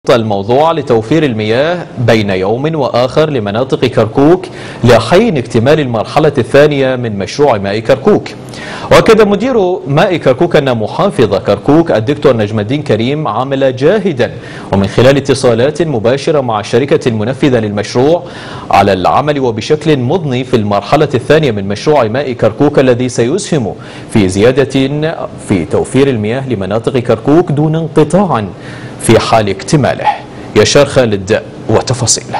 الموضوع لتوفير المياه بين يوم وآخر لمناطق كركوك لحين اكتمال المرحلة الثانية من مشروع ماء كركوك. وأكد مدير ماء كركوك أن محافظ كركوك الدكتور نجم الدين كريم عمل جاهدا ومن خلال اتصالات مباشرة مع الشركة المنفذة للمشروع على العمل وبشكل مضني في المرحلة الثانية من مشروع ماء كركوك الذي سيسهم في زيادة في توفير المياه لمناطق كركوك دون انقطاع في حال اكتماله. يشار خالد وتفاصيله.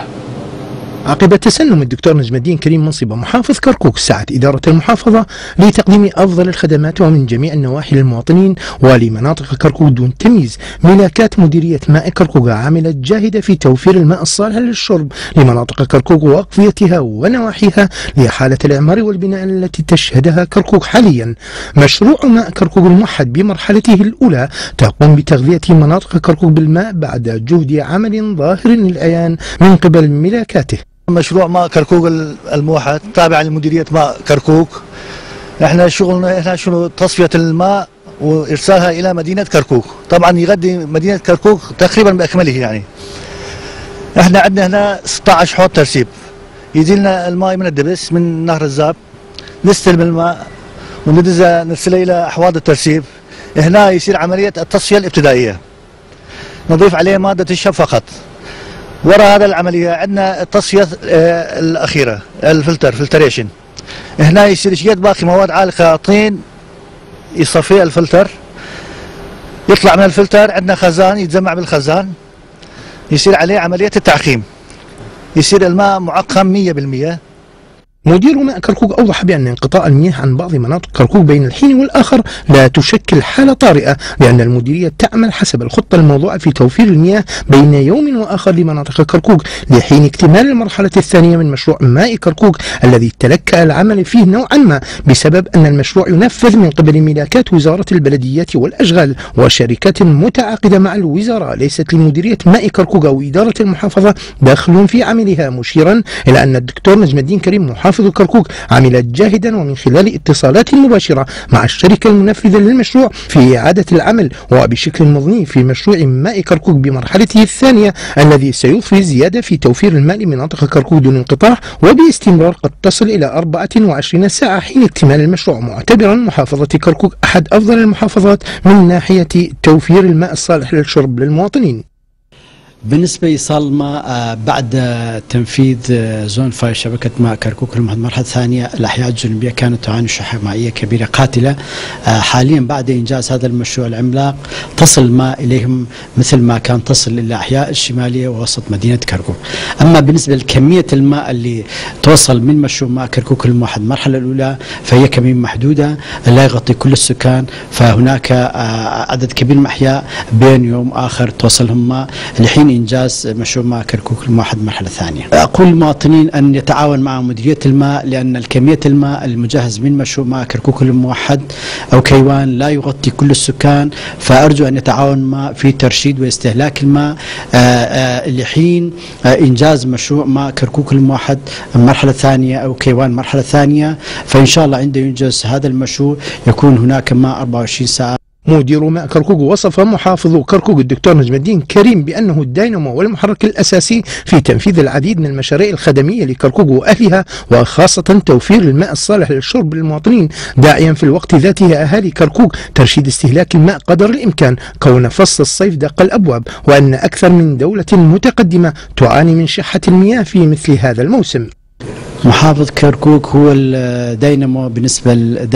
عقب تسنم الدكتور نجم الدين كريم منصب محافظ كركوك سعت إدارة المحافظة لتقديم أفضل الخدمات ومن جميع النواحي للمواطنين ولمناطق كركوك دون تمييز. ملاكات مديرية ماء كركوك عملت جاهدة في توفير الماء الصالح للشرب لمناطق كركوك وأقضيتها ونواحيها لحالة الإعمار والبناء التي تشهدها كركوك حاليا. مشروع ماء كركوك الموحد بمرحلته الأولى تقوم بتغذية مناطق كركوك بالماء بعد جهد عمل ظاهر للعيان من قبل ملاكاته. مشروع ماء كركوك الموحد تابع لمديرية ماء كركوك. احنا شغلنا شنو تصفية الماء وارسالها الى مدينة كركوك. طبعا يغذي مدينة كركوك تقريبا باكمله. يعني احنا عندنا هنا 16 حوض ترسيب، يجي لنا الماء من الدبس من نهر الزاب، نستلم الماء ونرسله الى احواض الترسيب. هنا يصير عملية التصفية الابتدائية، نضيف عليه مادة الشب فقط. وراء هذا العملية عندنا التصفية الأخيرة فلتريشن. هنا يصير شيء باقي مواد عالقة طين يصفي الفلتر، يطلع من الفلتر عندنا خزان يتجمع بالخزان، يصير عليه عملية التعقيم، يصير الماء معقم 100%. مدير ماء كركوك أوضح بأن انقطاع المياه عن بعض مناطق كركوك بين الحين والآخر لا تشكل حالة طارئة، لأن المديرية تعمل حسب الخطة الموضوعة في توفير المياه بين يوم وآخر لمناطق كركوك لحين اكتمال المرحلة الثانية من مشروع ماء كركوك الذي تلكأ العمل فيه نوعا ما بسبب أن المشروع ينفذ من قبل ملاكات وزارة البلديات والأشغال وشركات متعاقدة مع الوزارة. ليست لمديرية ماء كركوك أو إدارة المحافظة دخل في عملها، مشيرا إلى أن الدكتور نجم الدين كريم محافظ كركوك عملت جاهدا ومن خلال اتصالات مباشرة مع الشركة المنفذة للمشروع في إعادة العمل وبشكل مضني في مشروع ماء كركوك بمرحلته الثانية الذي سيضفي زيادة في توفير الماء لمناطق كركوك دون انقطاع وباستمرار قد تصل إلى 24 ساعة حين اكتمال المشروع، معتبرا محافظة كركوك أحد أفضل المحافظات من ناحية توفير الماء الصالح للشرب للمواطنين. بالنسبة لإيصال الماء بعد تنفيذ زون 5 شبكة ماء كركوك المرحلة الثانية، الأحياء الجنوبية كانت تعاني شحة مائية كبيرة قاتلة. حاليا بعد إنجاز هذا المشروع العملاق تصل الماء إليهم مثل ما كان تصل إلى الأحياء الشمالية ووسط مدينة كركوك. أما بالنسبة لكمية الماء اللي توصل من مشروع ماء كركوك الموحد المرحلة الأولى فهي كمية محدودة لا يغطي كل السكان، فهناك عدد كبير من الأحياء بين يوم آخر توصلهم ماء لحين إنجاز مشروع ماء كركوك الموحد المرحلة الثانية. أقول للمواطنين أن يتعاون مع مديرية الماء، لأن الكمية الماء المجهز من مشروع ماء كركوك الموحد أو كيوان لا يغطي كل السكان، فأرجو أن يتعاون معه في ترشيد واستهلاك الماء لحين إنجاز مشروع ماء كركوك الموحد المرحلة الثانية أو كيوان المرحلة الثانية. فإن شاء الله عند ينجز هذا المشروع يكون هناك ماء 24 ساعة. مدير ماء كركوك وصف محافظ كركوك الدكتور نجم الدين كريم بأنه الدينامو والمحرك الأساسي في تنفيذ العديد من المشاريع الخدمية لكركوك وأهلها وخاصة توفير الماء الصالح للشرب للمواطنين، داعيا في الوقت ذاته أهالي كركوك ترشيد استهلاك الماء قدر الإمكان كون فصل الصيف دق الأبواب، وأن أكثر من دولة متقدمة تعاني من شحة المياه في مثل هذا الموسم. محافظ كركوك هو الدينامو بالنسبة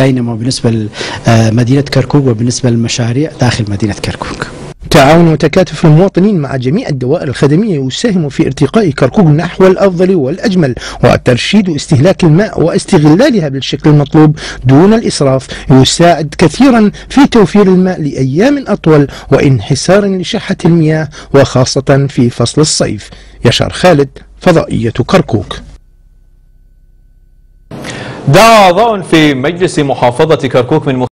لمدينة كركوك وبالنسبة للمشاريع داخل مدينة كركوك. تعاون وتكاتف المواطنين مع جميع الدوائر الخدمية يساهم في ارتقاء كركوك نحو الأفضل والأجمل، وترشيد استهلاك الماء واستغلالها بالشكل المطلوب دون الإسراف يساعد كثيرا في توفير الماء لأيام أطول وانحسار لشحة المياه وخاصة في فصل الصيف. يشار خالد، فضائية كركوك. دعا أعضاء في مجلس محافظة كركوك من